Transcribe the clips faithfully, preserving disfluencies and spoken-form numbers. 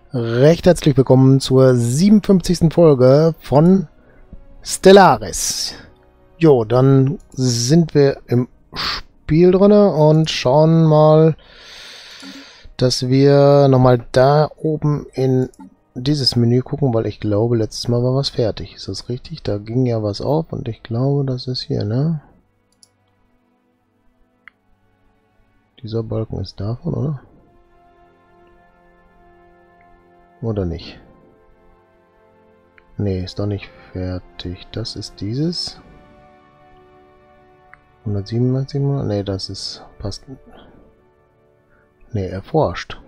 Recht herzlich willkommen zur siebenundfünfzigsten Folge von Stellaris. Jo, dann sind wir im Spiel drin und schauen mal, dass wir nochmal da oben in dieses Menü gucken, weil ich glaube, letztes Mal war was fertig. Ist das richtig? Da ging ja was auf und ich glaube, das ist hier, ne? Dieser Balken ist davon, oder? Oder nicht? Nee, ist doch nicht fertig. Das ist dieses. hundertsiebenundneunzig, nee, das ist... passt. Nee, erforscht.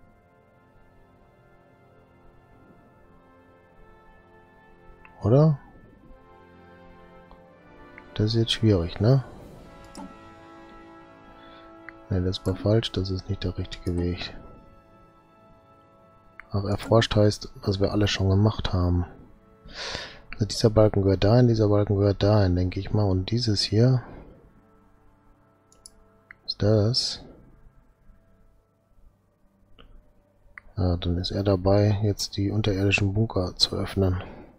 Oder? Das ist jetzt schwierig, ne? Ne, das war falsch. Das ist nicht der richtige Weg. Ach, erforscht heißt, was wir alle schon gemacht haben. Also dieser Balken gehört dahin, dieser Balken gehört dahin, denke ich mal. Und dieses hier ist das. Ja, dann ist er dabei, jetzt die unterirdischen Bunker zu öffnen.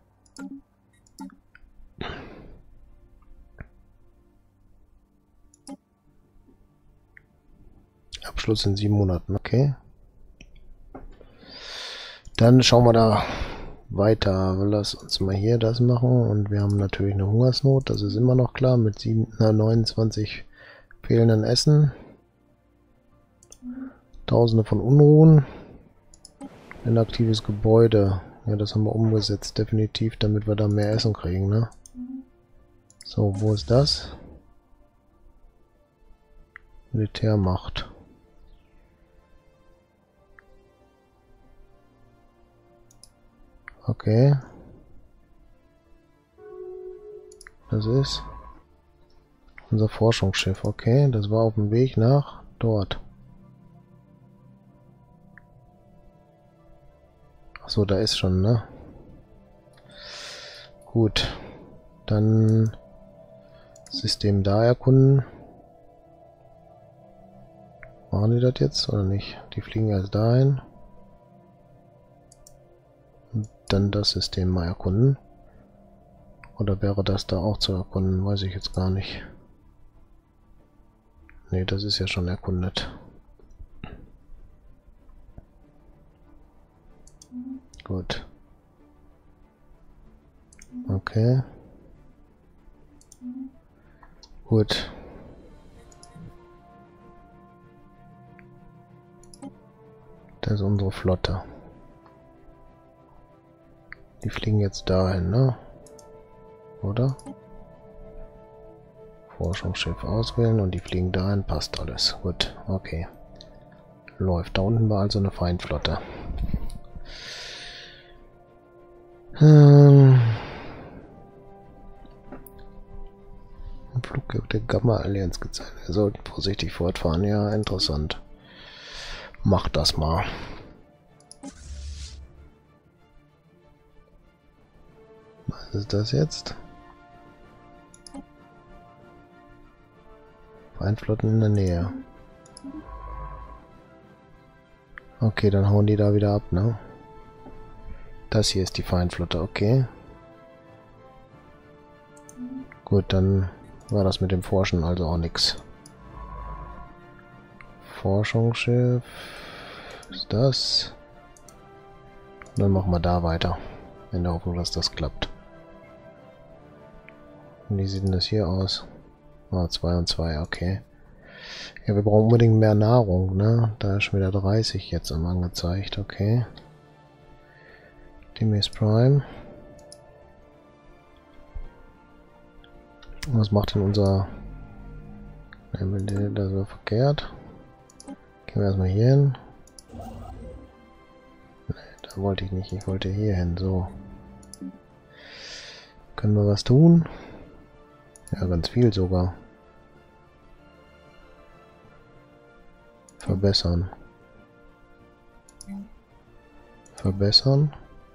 Abschluss in sieben Monaten, okay. Dann schauen wir da weiter. Lass uns mal hier das machen. Und wir haben natürlich eine Hungersnot. Das ist immer noch klar. Mit sieben, na, neunundzwanzig fehlenden Essen. Tausende von Unruhen. Ein aktives Gebäude. Ja, das haben wir umgesetzt. Definitiv, damit wir da mehr Essen kriegen, ne? So, wo ist das? Militärmacht. Okay. Das ist unser Forschungsschiff. Okay, das war auf dem Weg nach dort. Achso, da ist schon, ne? Gut. Dann System da erkunden. Machen die das jetzt oder nicht? Die fliegen erst dahin. Dann das System mal erkunden. Oder wäre das da auch zu erkunden? Weiß ich jetzt gar nicht. Ne, das ist ja schon erkundet. Gut. Okay. Gut. Das ist unsere Flotte. Die fliegen jetzt dahin, ne? Oder? Forschungsschiff auswählen und die fliegen dahin. Passt alles. Gut, okay. Läuft. Da unten war also eine Feindflotte. Hm. Ein Flug der Gamma-Allianz gezeigt. Wir sollten vorsichtig fortfahren. Ja, interessant. Macht das mal. Was ist das jetzt? Feindflotten in der Nähe. Okay, dann hauen die da wieder ab, ne? Das hier ist die Feindflotte, okay. Gut, dann war das mit dem Forschen also auch nix. Forschungsschiff. Ist das? Und dann machen wir da weiter. In der Hoffnung, dass das klappt. Und wie sieht denn das hier aus? Ah, zwei und zwei, okay. Ja, wir brauchen unbedingt mehr Nahrung, ne? Da ist schon wieder dreißig jetzt am angezeigt, okay. Demis Prime. Was macht denn unser... Ne, das war verkehrt. Gehen wir erstmal hier hin. Ne, da wollte ich nicht, ich wollte hier hin, so. Können wir was tun? Ja, ganz viel sogar. Verbessern. Verbessern.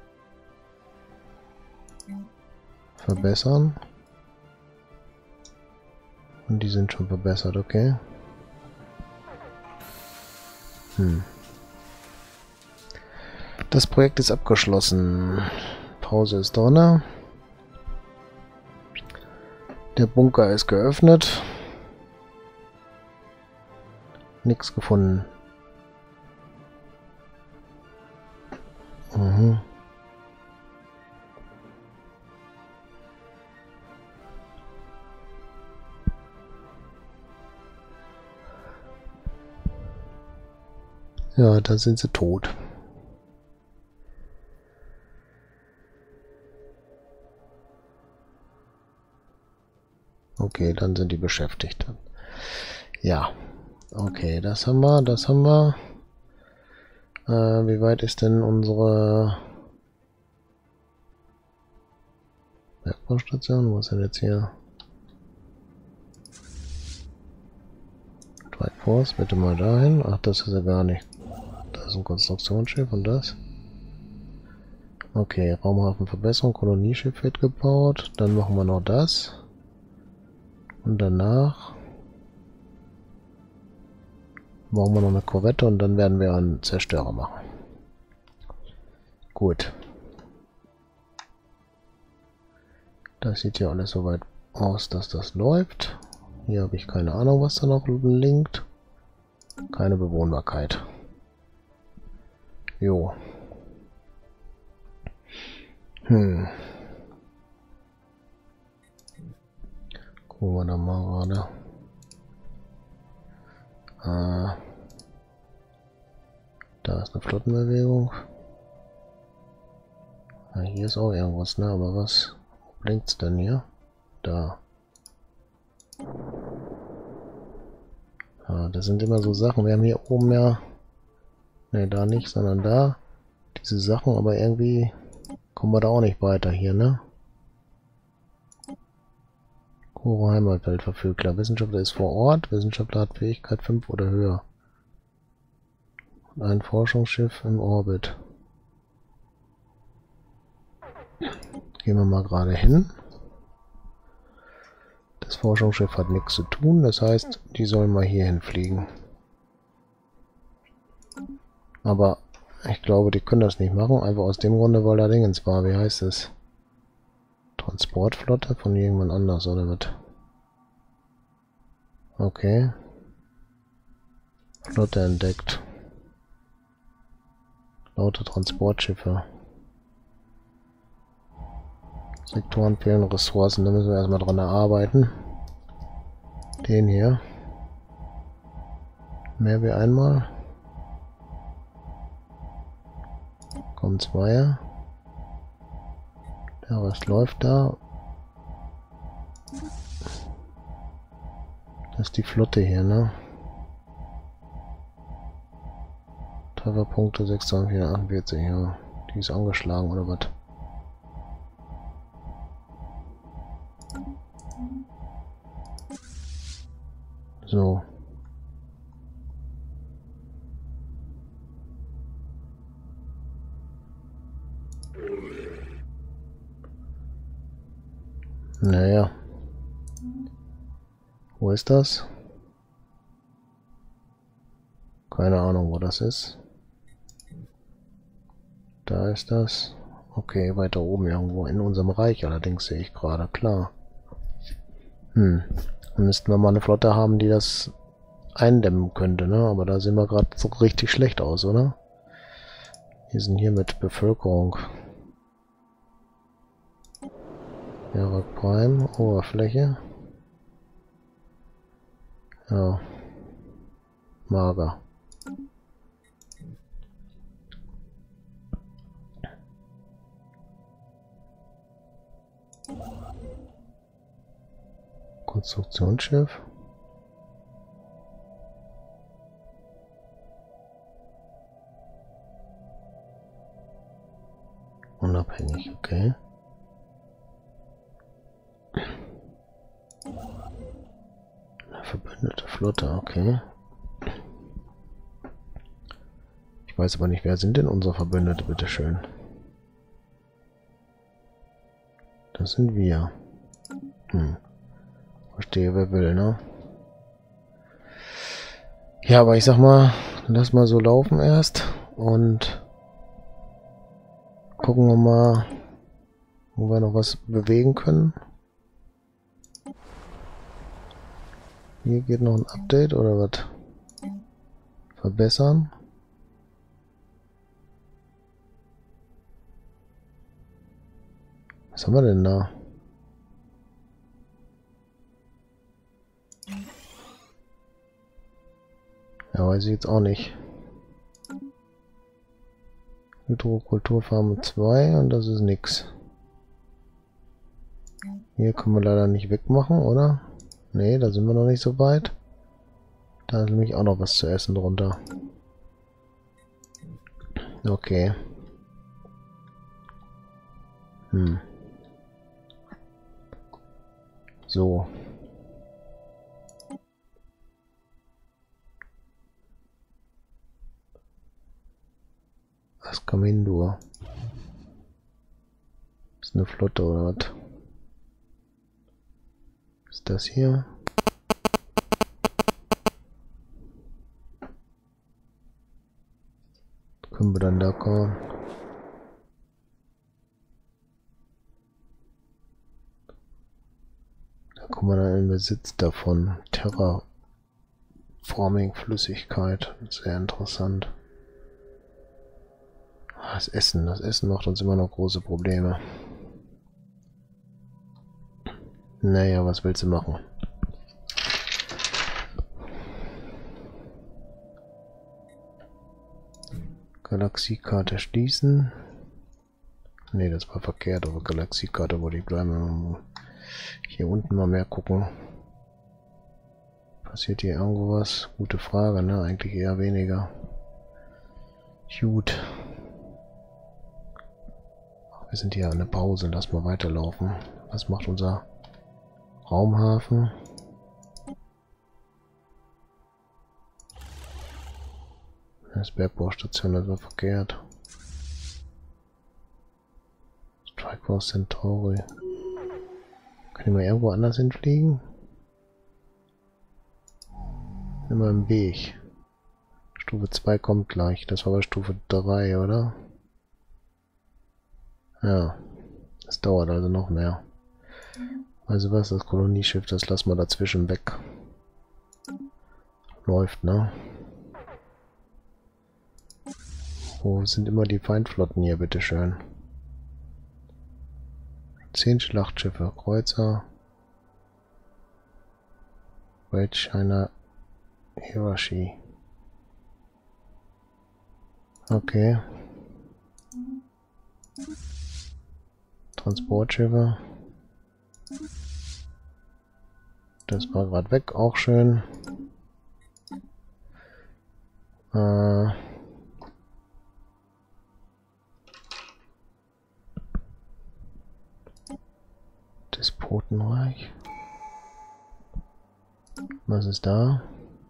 Verbessern. Und die sind schon verbessert, okay. Hm. Das Projekt ist abgeschlossen. Pause ist drin. Der Bunker ist geöffnet. Nichts gefunden. Mhm. Ja, da sind sie tot. Okay, dann sind die beschäftigt. Ja. Okay, das haben wir, das haben wir. Äh, wie weit ist denn unsere Bergbaustation? Wo ist denn jetzt hier? Strike Force, bitte mal dahin. Ach, das ist ja gar nicht. Das ist ein Konstruktionsschiff und das. Okay, Raumhafenverbesserung, Kolonieschiff wird gebaut. Dann machen wir noch das. Und danach brauchen wir noch eine Korvette und dann werden wir einen Zerstörer machen. Gut. Das sieht ja alles soweit aus, dass das läuft. Hier habe ich keine Ahnung, was da noch linkt. Keine Bewohnbarkeit. Jo. Hm. Gucken wir da mal gerade. Äh, da ist eine Flottenbewegung. Ah, hier ist auch irgendwas, ne? Aber was blinkt's denn hier? Da. Ah, das sind immer so Sachen. Wir haben hier oben ja. Ne, da nicht, sondern da. Diese Sachen, aber irgendwie kommen wir da auch nicht weiter hier, ne? Kuro Heimatwelt Verfügler. Wissenschaftler ist vor Ort. Wissenschaftler hat Fähigkeit fünf oder höher. Und ein Forschungsschiff im Orbit. Gehen wir mal gerade hin. Das Forschungsschiff hat nichts zu tun. Das heißt, die sollen mal hier hinfliegen. Aber ich glaube, die können das nicht machen. Einfach aus dem Grunde, weil da Dingens war. Wie heißt es? Transportflotte von jemand anders oder was? Okay. Flotte entdeckt. Laute Transportschiffe. Sektoren fehlen Ressourcen. Da müssen wir erstmal dran arbeiten. Den hier. Mehr wie einmal. Kommen zwei. Der Rest läuft da. Das ist die Flotte hier, ne? Trefferpunkte sechs zwei vier achtundvierzig, ja. Die ist angeschlagen, oder was? So. Naja. Wo ist das? Keine Ahnung, wo das ist. Da ist das. Okay, weiter oben irgendwo in unserem Reich allerdings sehe ich gerade, klar. Hm. Dann müssten wir mal eine Flotte haben, die das eindämmen könnte, ne? Aber da sehen wir gerade so richtig schlecht aus, oder? Wir sind hier mit Bevölkerung. Ja, Prime, Oberfläche. Ja. Mager. Konstruktionsschiff. Unabhängig, okay. Eine verbündete Flotte, okay. Ich weiß aber nicht, wer sind denn unsere Verbündete, bitteschön. Das sind wir. Hm. Verstehe, wer will, ne? Ja, aber ich sag mal, lass mal so laufen erst und Gucken wir mal, wo wir noch was bewegen können. Hier geht noch ein Update oder was? Verbessern. Was haben wir denn da? Ja, weiß ich jetzt auch nicht. Hydrokulturfarm zwei und das ist nix. Hier können wir leider nicht wegmachen, oder? Ne, da sind wir noch nicht so weit. Da ist nämlich auch noch was zu essen drunter. Okay. Hm. So. Was kam hin, du? Ist eine Flotte oder was? Ist das hier? Können wir dann da kommen? Da kommen wir dann in Besitz davon. Terraforming-Flüssigkeit. Sehr interessant. Das Essen, das Essen macht uns immer noch große Probleme. Naja, was willst du machen? Galaxiekarte schließen. Ne, das war verkehrt, aber Galaxiekarte wollte ich bleiben. Hier unten mal mehr gucken. Passiert hier irgendwo was? Gute Frage, ne? Eigentlich eher weniger. Gut. Wir sind hier an der Pause, lass mal weiterlaufen. Was macht unser Raumhafen? Das Bergbaustation, das war verkehrt. Strike Force Centauri. Kann ich mal irgendwo anders hinfliegen? Immer im Weg. Stufe zwei kommt gleich. Das war bei Stufe drei, oder? Ja. Das dauert also noch mehr. Also was, das Kolonieschiff, das lassen wir dazwischen weg. Läuft, ne? Wo sind immer die Feindflotten hier, bitteschön? Zehn Schlachtschiffe, Kreuzer. Great China Hiroshi. Okay. Transportschiffe. Das war gerade weg, auch schön. Äh Despotenreich. Was ist da?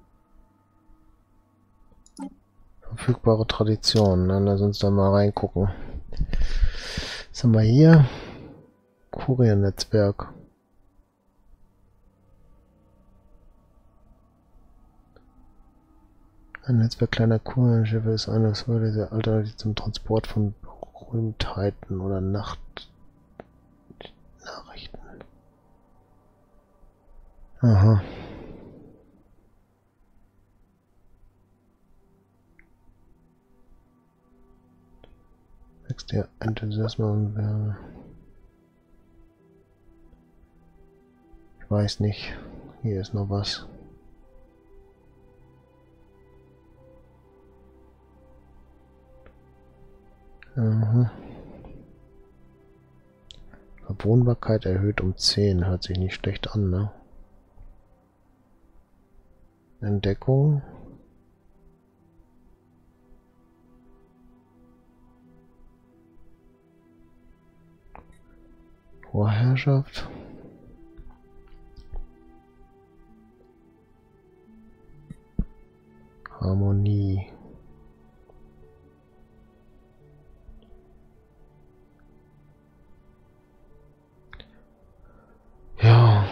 Verfügbare Traditionen. Dann lass uns da mal reingucken. Was haben wir hier? Kurier-Netzwerk. Ein Netzwerk kleiner Kurierschiffe ist eine sehr alternativ zum Transport von Berühmtheiten oder Nachtnachrichten. Aha. Wächst der Enthusiasmus. Ich weiß nicht. Hier ist noch was. Aha. Bewohnbarkeit erhöht um zehn. Hört sich nicht schlecht an, ne? Entdeckung. Vorherrschaft. Harmonie. Ja.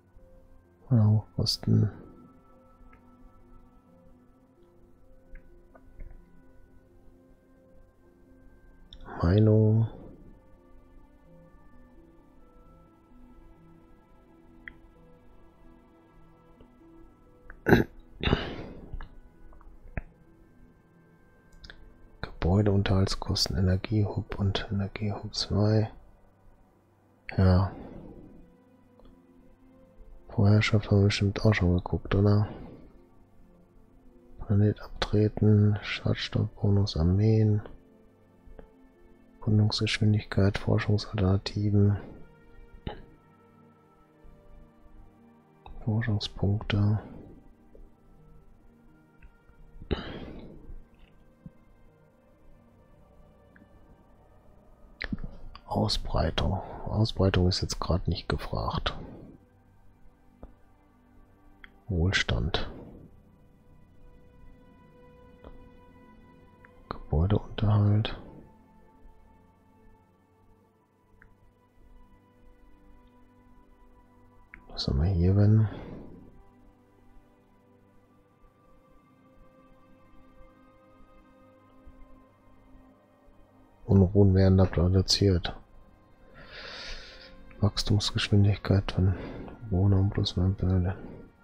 Ja, Osten. Meinung. Gebäudeunterhaltskosten, Energiehub und Energiehub zwei. Ja. Vorherrschaft haben wir bestimmt auch schon geguckt, oder? Planet abtreten, Schadstoffbonus, Armeen, Kundungsgeschwindigkeit, Forschungsalternativen, Forschungspunkte. Ausbreitung. Ausbreitung ist jetzt gerade nicht gefragt. Wohlstand. Gebäudeunterhalt. Was haben wir hier, wenn? Unruhen werden da produziert. Wachstumsgeschwindigkeit von Wohnungen plus Webbilder.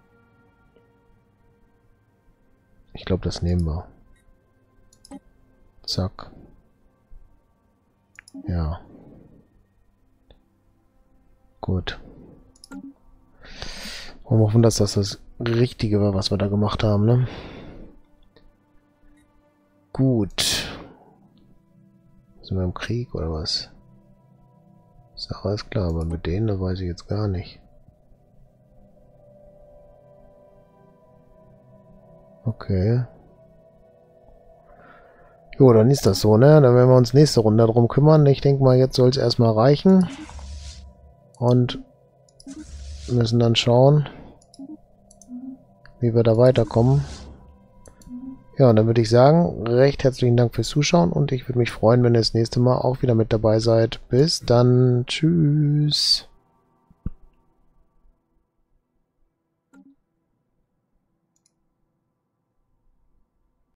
Ich glaube, das nehmen wir. Zack. Ja. Gut. Und wir hoffen, dass das das Richtige war, was wir da gemacht haben, ne? Gut. Sind wir im Krieg oder was? Ist ja alles klar, aber mit denen, da weiß ich jetzt gar nicht. Okay. Jo, dann ist das so, ne? Dann werden wir uns nächste Runde darum kümmern. Ich denke mal, jetzt soll es erstmal reichen. Und müssen dann schauen, wie wir da weiterkommen. Ja, und dann würde ich sagen, recht herzlichen Dank fürs Zuschauen und ich würde mich freuen, wenn ihr das nächste Mal auch wieder mit dabei seid. Bis dann. Tschüss.